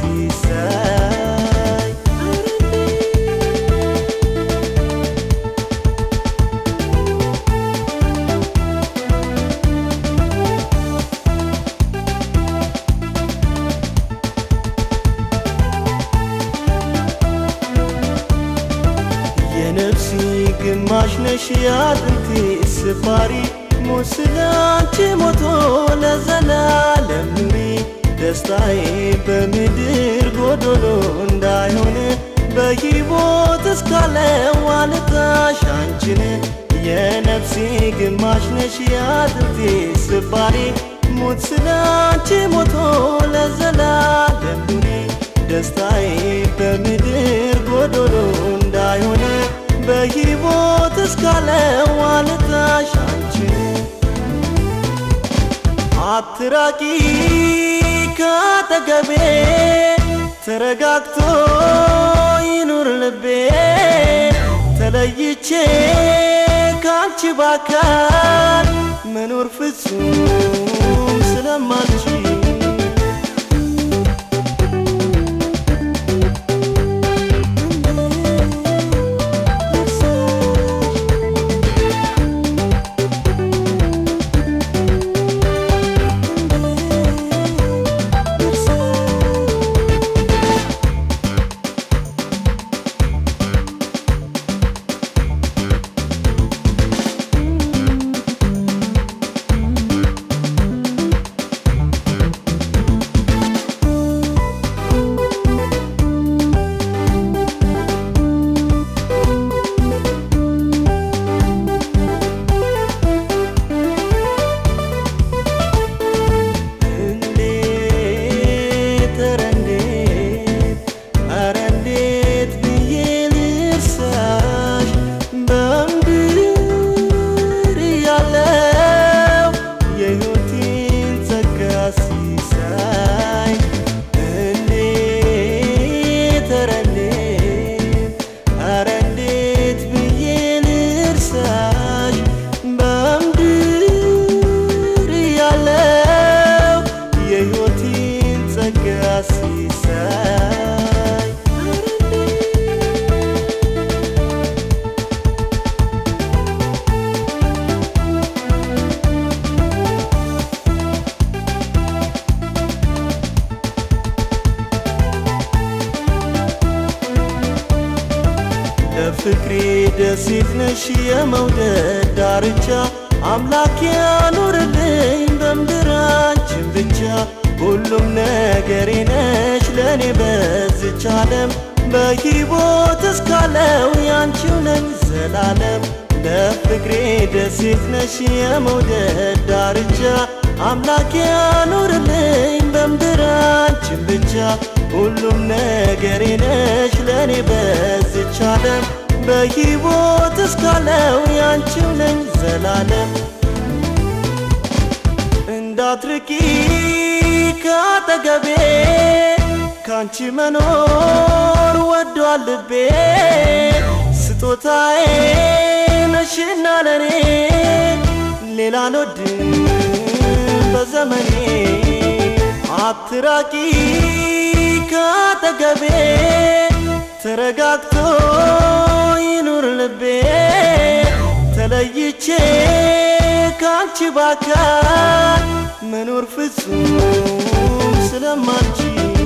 ሲሳይ የነፍሴ ግማሽ ነሽ ያጥንቴ ስባሪ ሙስላንቺ ሞቶ ለዘላለም ኑሪ ደስታዬ በምድር ጎዶሎ እንዳይሆን በሕይወት እስካለው አልጣሽ አንቺን የነፍሴ ግማሽ ነሽ ያጥንቴ ስባሪ ሙስላንቺ ሞቶ ለዘላለም ኑሪ ደስታዬ በምድር ጎዶሎ እንዳይሆን በሕይወት እስካለው አልጣሽ አንቺን አትራቂ ካጠገቤ ተረጋግቶ ይኑር ልቤ ተለይቼ ካንቺ ባካል መኖር ፍጹም ስለማልችል ፍቅሬ ደሴት ነሽ የመውደድ ዳርቻ አምላክ ያኑርልኝ በምድር አንቺን ብቻ ሁሉም ነገሬ ነሽ ለኔ በዚች ዓለም በሕይወት እስካለው ያንቺው ነኝ ዘላለም ለፍቅሬ ደሴት ነሽ የመውደድ ዳርቻ አምላክ ያኑርልኝ በምድር አንቺን ብቻ ሁሉም ነገሬ ነሽ ለኔ በዚች ዓለም በሕይወት እስካለው ያንቺው ነኝ ዘላለም እንዳትርቂ ካጠገቤ ካንቺ መኖር ወዷል ልቤ ስጦታዬ ነሽና ለኔ ሌላ አልወድም በዘመኔ አትራቂ ካጠገቤ ተረጋግቶ ይኑር ልቤ ተለይቼ ካንቺ ባካል መኖር ፍጹም ስለማልችል